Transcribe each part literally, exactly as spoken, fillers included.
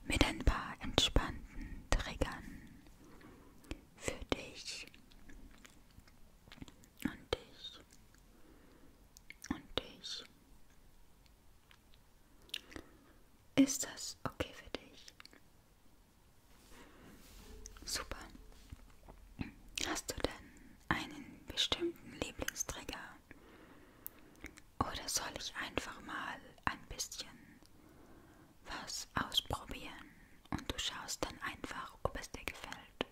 mit ein paar entspannten Triggern für dich und dich und dich. Ist das okay für dich? Super. Hast du denn einen bestimmten Lieblingstrigger? Oder soll ich einfach mal ein bisschen was ausprobieren und du schaust dann einfach, ob es dir gefällt?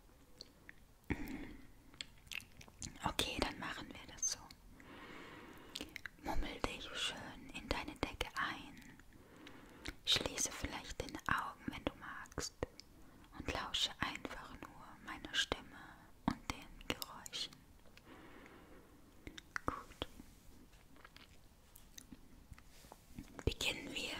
Okay, dann machen wir das so. Mummel dich schön in deine Decke ein. Schließe vielleicht deine Augen, wenn du magst, und lausche einfach nur meiner Stimme und den Geräuschen. Gut. Beginnen wir.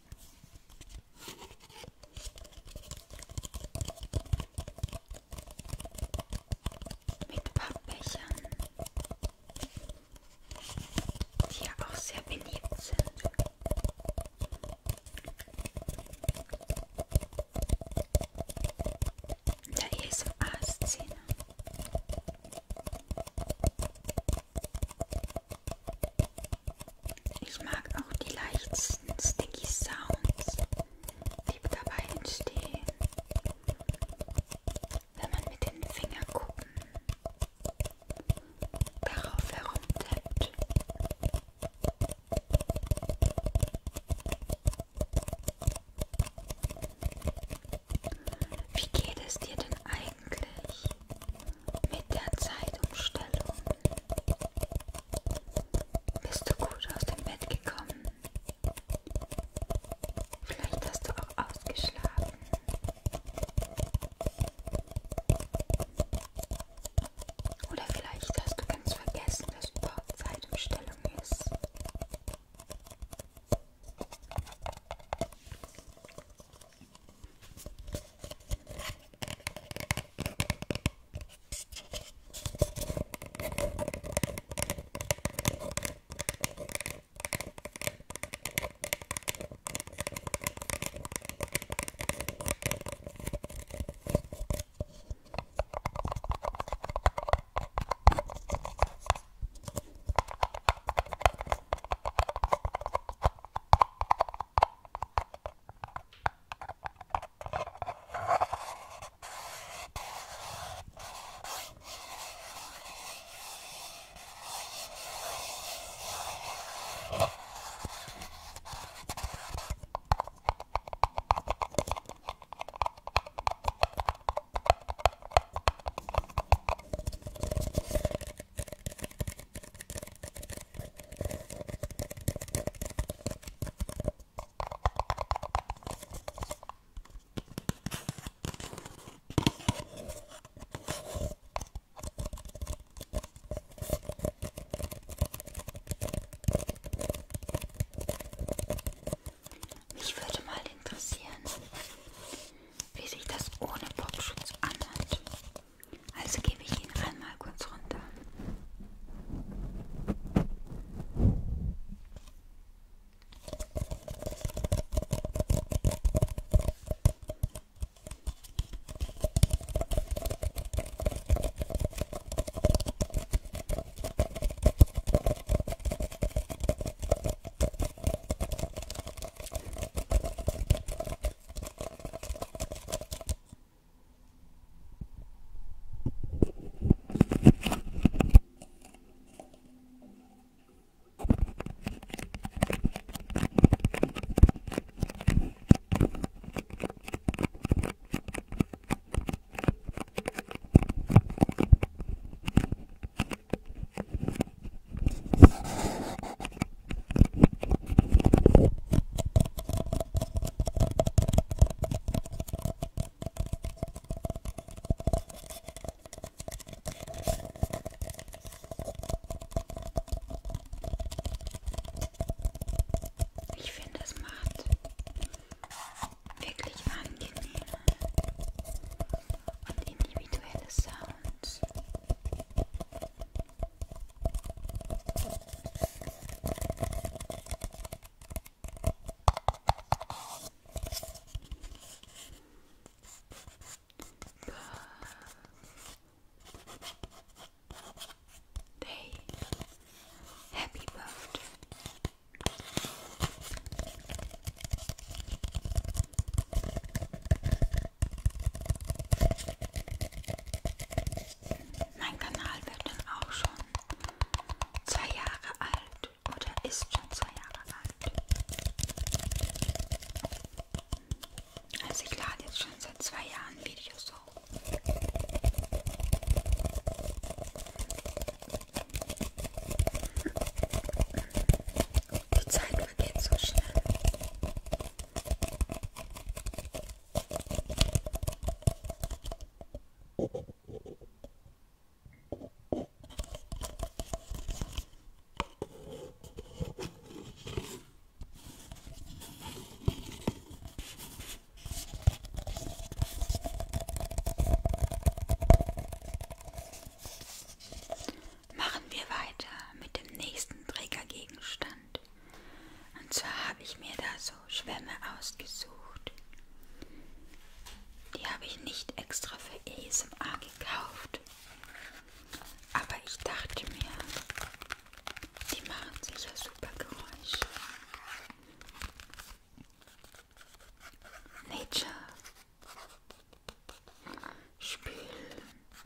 Mit Pappbechern, die ja auch sehr beliebt sind. In der A S M R-Szene. Ich mag auch die leichtesten Sticky ausgesucht. Die habe ich nicht extra für A S M R gekauft, aber ich dachte mir, die machen sicher super Geräusche. Nature Spül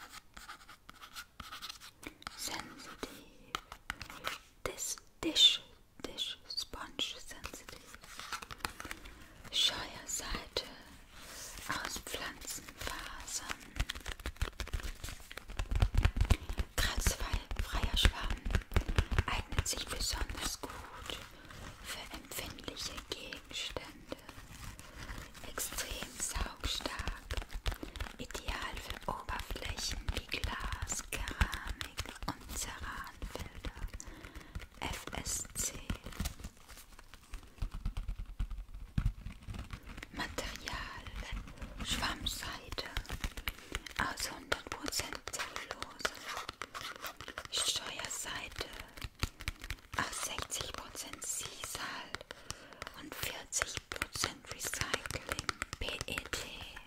Sensitive This Dish Dish Sponge Sensitive Scheuerseite aus Pflanzenfasern. Kratzfreier Schwamm eignet sich besonders gut für empfindliche Gegenstände. Extrem saugstark, ideal für Oberflächen wie Glas, Keramik und Ceranfilter. F S C. Material: Schwammseide aus hundert Prozent Zellulose, Steuerseite aus sechzig Prozent Sisal und vierzig Prozent Recycling P E T.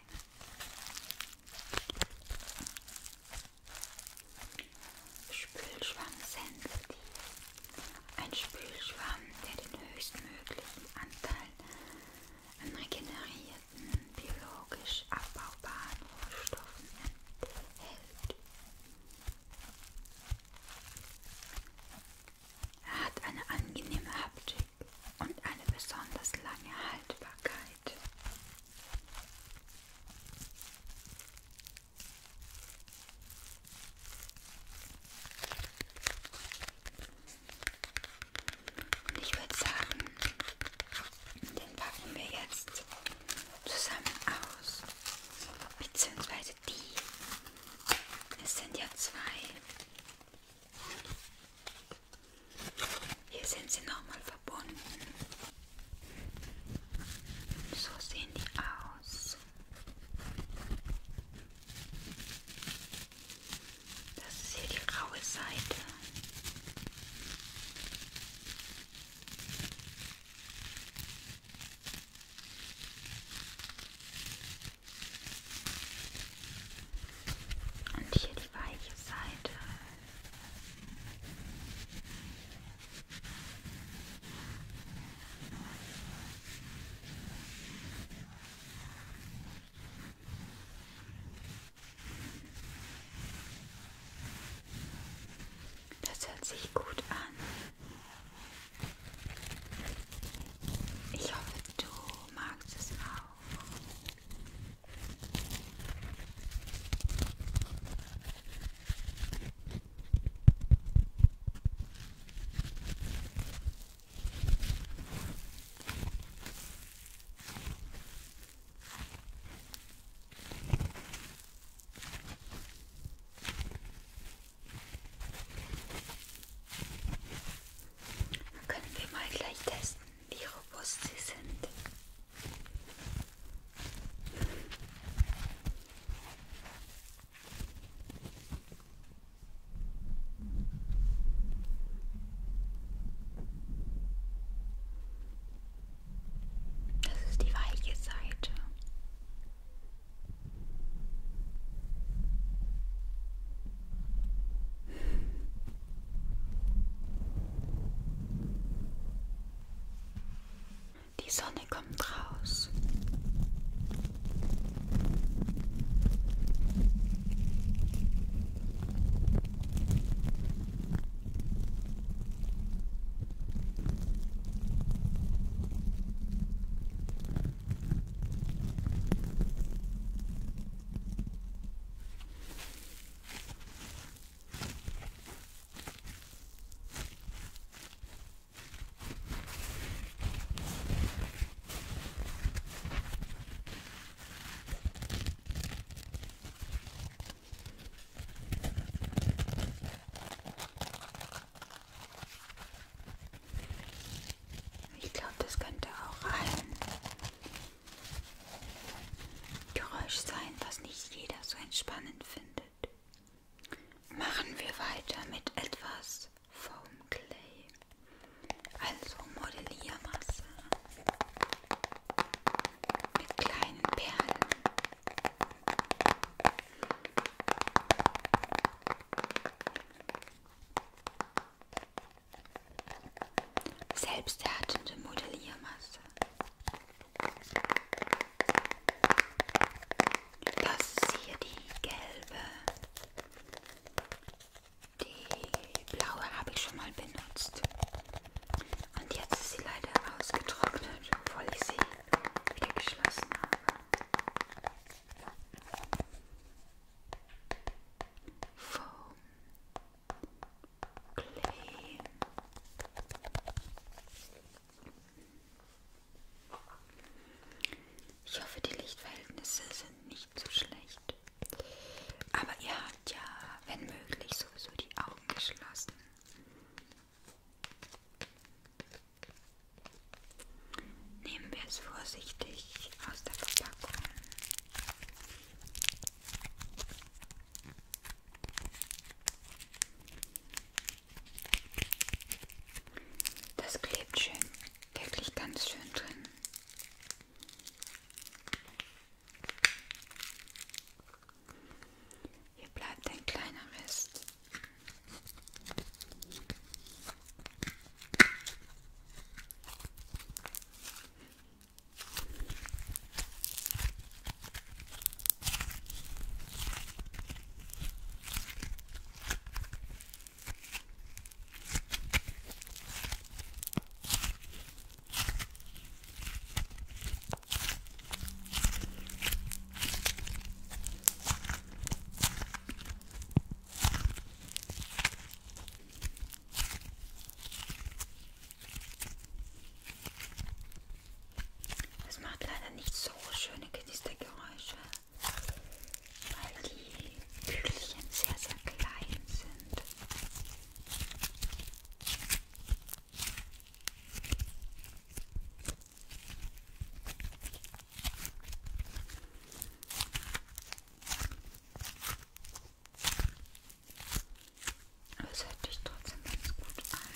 Spülschwamm sensitiv. Ein Spülschwamm, der den höchstmöglichen Anteil an regenerierten, biologisch abbaubaren Rohstoffen enthält. Er hat eine angenehme Haptik und eine besonders lange Haltbarkeit. Und ich würde sagen, den packen wir jetzt zusammen aus, beziehungsweise die. Es sind ja zwei. Hier sind sie nochmal verbunden. So sehen die aus. Das ist hier die raue Seite. Und hier die weiche Seite. Das hört sich gut an. Ich hoffe, du magst es auch. Können wir mal gleich testen, wie robust sie sind. Das ist die weiche Seite. Die Sonne kommt raus. selbsthärtende Modelliermasse. Das ist hier die gelbe. Die blaue habe ich schon mal benutzt. Und jetzt ist sie leider ausgetrocknet, obwohl ich sie wieder geschlossen habe. Foam Clay. Ich hoffe, die Lichtverhältnisse sind nicht so schlecht. Aber ihr habt ja, wenn möglich, sowieso die Augen geschlossen. Nehmen wir es vorsichtig aus der Verpackung. Das klebt schön, wirklich ganz schön drin. Hier bleibt ein kleiner Rest. Es macht leider nicht so schöne Knistergeräusche, weil die Kügelchen sehr, sehr klein sind. Aber es hört sich trotzdem ganz gut an.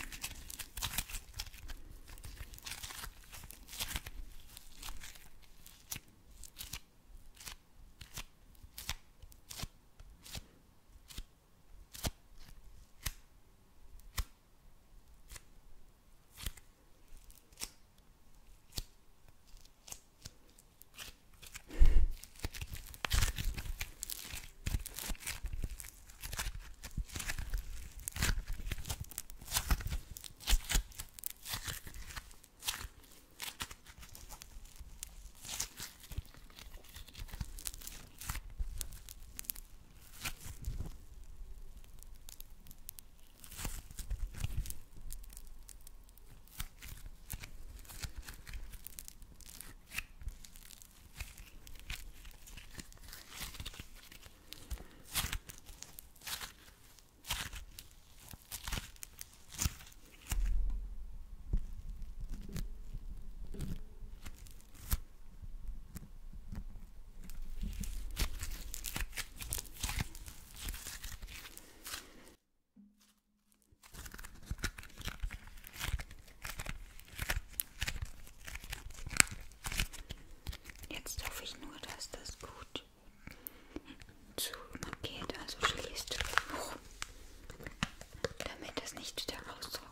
Jetzt hoffe ich nur, dass das gut zugeht, also schließt, damit es nicht wieder raustrocknet.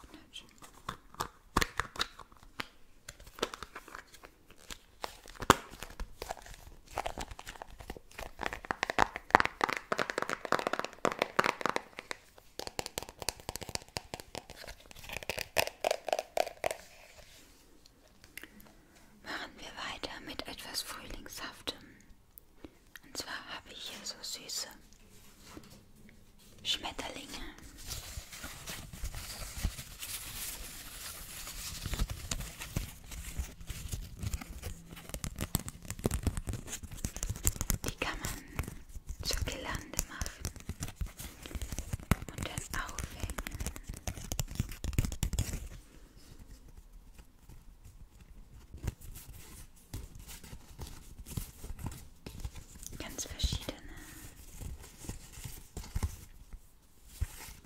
Machen wir weiter mit etwas Frühlingshaftem. Und zwar habe ich hier so süße Schmetterlinge. Die kann man zur Girlande machen und dann aufhängen. Ganz verschiedene.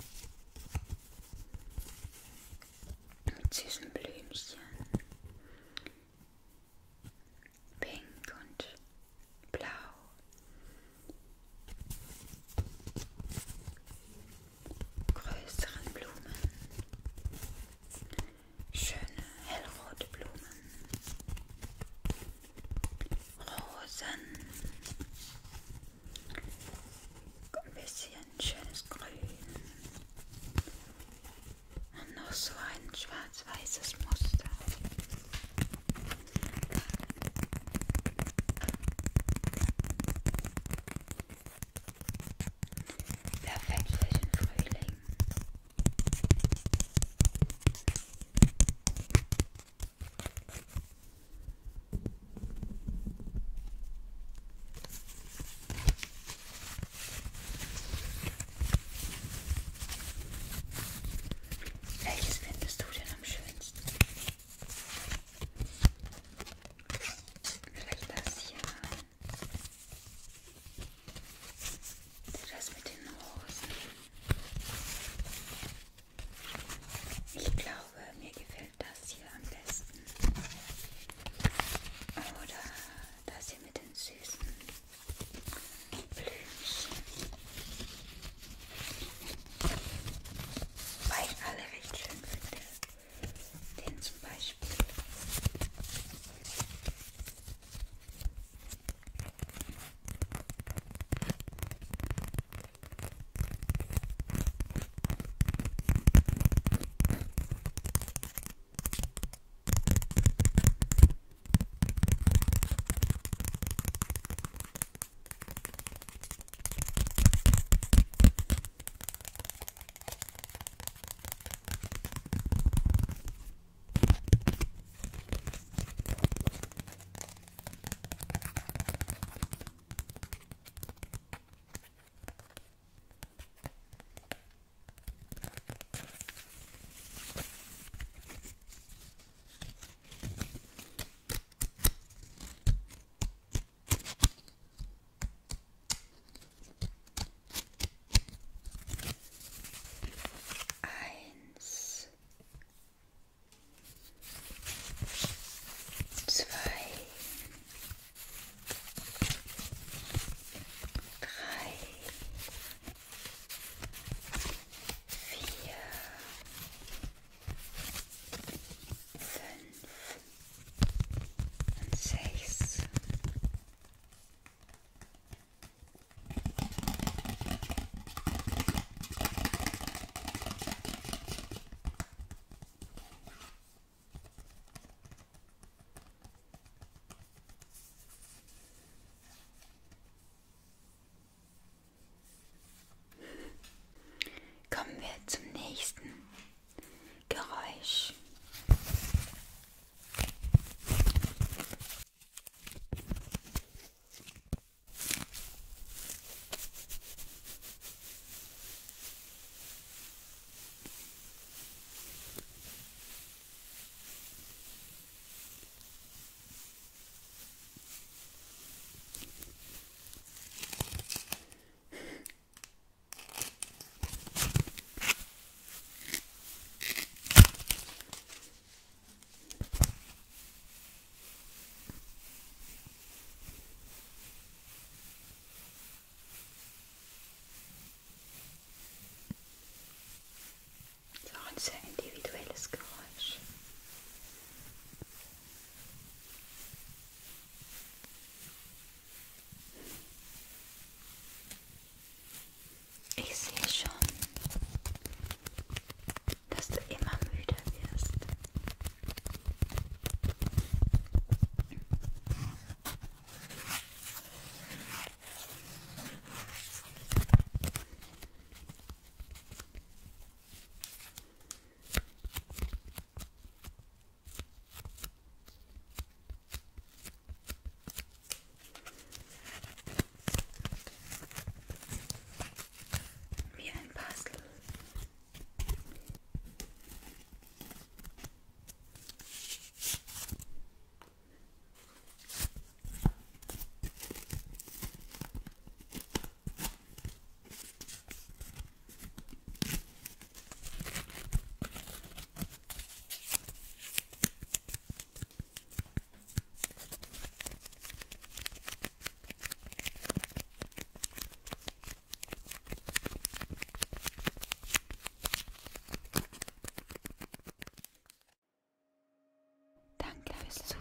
ist zu